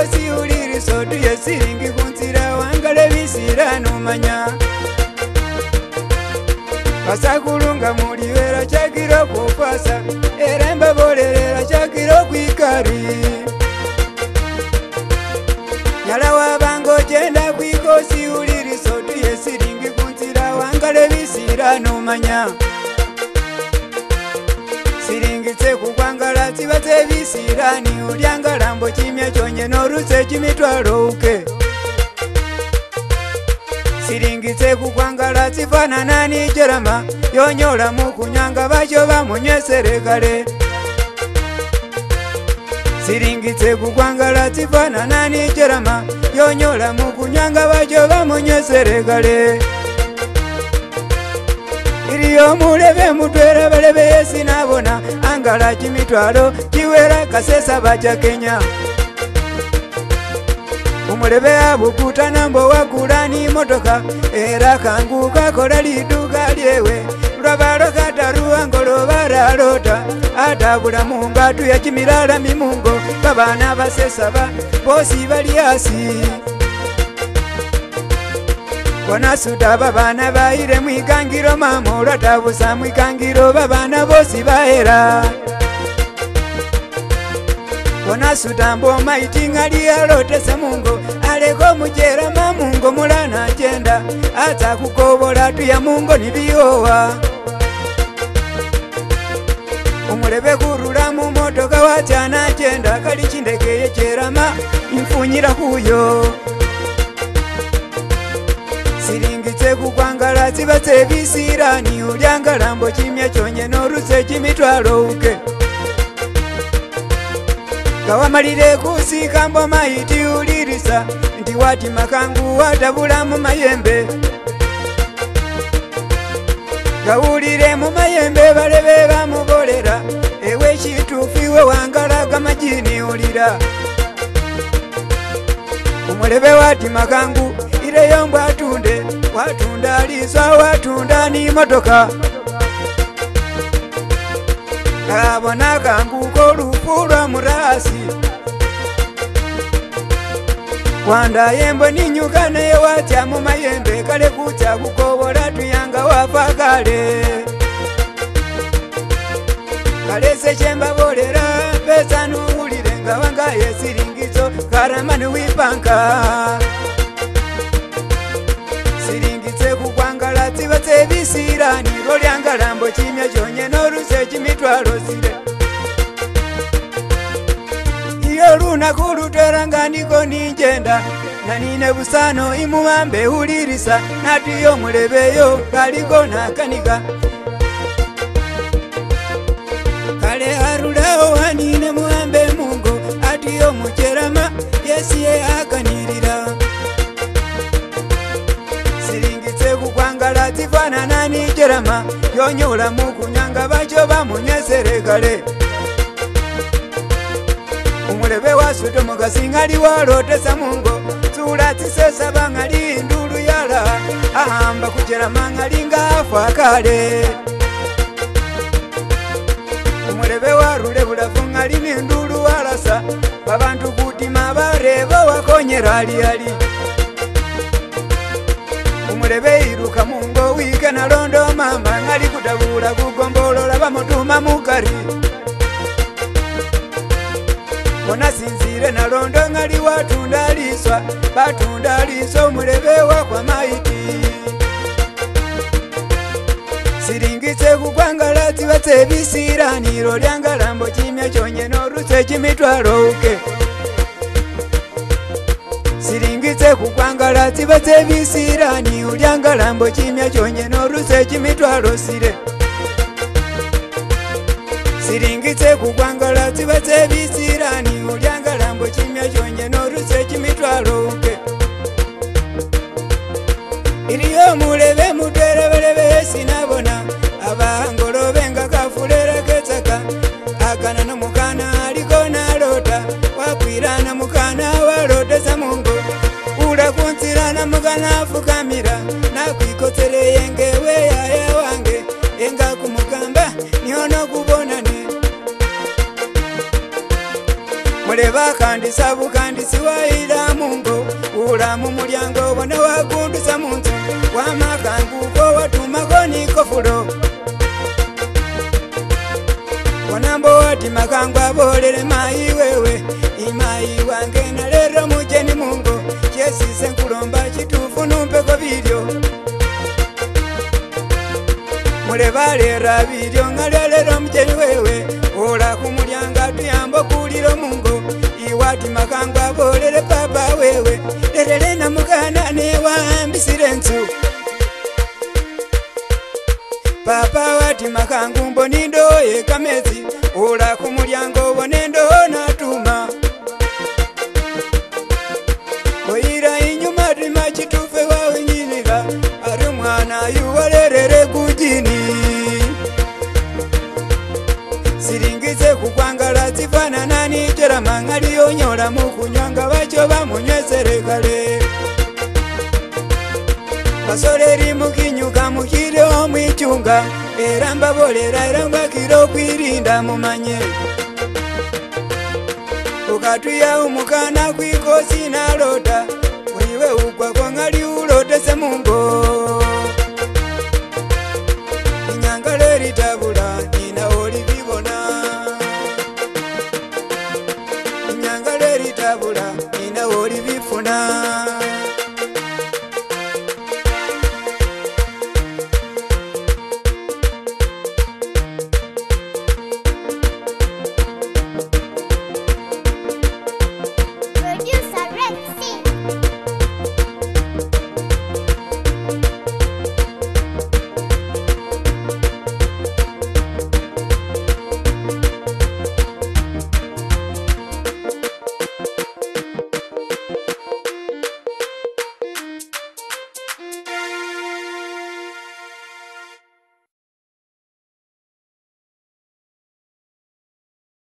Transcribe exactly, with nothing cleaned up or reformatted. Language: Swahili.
kwikosi uliri sotu yesiringi kunzira wangale bisira numanya Pasakulunga muliwera chakiro kufasa Eremba bolerera chakiro kwikari Nyala wabango jenda kwikosi uliri sotu yesiringi kunzira wangale bisira numanya Siringitse kukwangala zibatse bisirani ulyangala mbo kimya kyonye noruse kimitwalo uke Siringitse kukwangala zifanana ni jerama yonyola mukunyanga bacho bamunywesere kale Siringitse kukwangala zifanana ni jerama yonyola mukunyanga bacho bamunywesere kale Iriyo mulebe mutwera balebe yesi nabona angala kimitwalo kiwera kasesa bacha Kenya Umulebe abukuta nambo wakulani motoka era kanguka kola liduka lyewe Lwabalo kataruwa ngolo baralota atabula mungatu ya kimilala mimungo babana basesa ba bosi baliasi Wanasuta babana baire mwikangiro mamura tabusa mwikangiro babana bosi bahera Wanasuta mbo maitinga liyalotese mungo aleko mujera mamungo mulana jenda ata kukobola tuya mungo nibiyowa Umulebe kurula mu motoka wachana jenda kali chindekeye cherama imfunyira huyo Siringitse kukwangala zibatse bisirani ulyangala mbo kimya kyonye noruse kimitwalo uke Kawamalire kusika mbo maiti ulirisa Ndi wati makangu watabula mu mayembe Gawulire mu mayembe balebe bamubolera Ewe chitufiwe wangala kamajini ulira Umulebe wati makangu Ireyo mbwa atunde, watunda aliswa watunda ni motoka Kabona kanguko lufulwa murasi Wanda yembo ninyuka naye watya mu mayembe kale kutya kukobola tuyanga wafa kale Kale sechemba bolera pesa nuhulire nga wanga yesiringizo karamani wipanka Siringitse kukwangala zibatse bisirani lolyangala mbo kimya kyonye noruse kimitwalo sire Iyo lunaku lutwera ndiko ninjenda nanine busano imuwambe ulirisa natiyo mulebeyo kaliko nakanika Kale harulao wanine muwambe mungo atiyo mucherama yesiye akanirira Siringitse kukwangala zifanana ni jerama yonyola mukunyanga bacho bamunywesere kale Umulebe wasuto mukasingali walotesa mungo Tula tisesa bangali ndulu yala ahamba kujerama ngalinga afa kale Umulebe warule bulafu ngali ni ndulu walasa babantu kutima barebo wakonyera ali ali Umulebe iruka mungo wike na londo mama ngali kutabula kugombolola bamutuma mukari Kona sinzire na londo ngali watunda liswa batunda liswa umulebe wakwa maiti Siringitse kukwangala zibatse bisirani lolyangala mbo kimya kyonye noruse kimitwalo uke Siringitse kukwangala zibatse bisirani ulyangala mbo kimya kyonye noruse kimitwalo sire Siringitse kukwangala zibatse bisirani ulyangala mbo kimya kyonye noruse kimitwalo uke Iriyo mulebe mutwera balebe sinabona abangolo benga kafulera ketsaka akana no mukana aliko nalota wakwirana mukana walotesa mungo ula kunzirana mukana fukamira nakwikotere yengewe yaya wange enga kumukamba nihono kubonane muleba kandi sabu kandi siwa Ula mu mulyango bona wagundusa munzu wamakanguko watumako niko fulo Wanambo wati makangu abolele mai wewe Imai wange na lero mujeni mungo Chesi senkulomba chitufu numpeko video Mule balera video nga lero mujeni wewe Ola kumulyanga tuyambo kuliro mungo Iwati makangu abolele papa wewe Lelele na mukana newa ambisire nsu Papa wati makangu mbonindo ye kamezi Ola kumulyango bonendo natuma Oira inyuma rima chitufe wawe nyinira Ari mwana yuwalerere kujini Siringize kukwangala zifana nani Jera mangari yonyola mukunyanga wacho bamunywesere kale Basoleri mukinyuka mukire omwichunga Era mbabolera era mbakiro kwirinda mumanye Ukatuya umukana kwikosi na lota Mwiwe ukwa kwa ngali ulotese mungo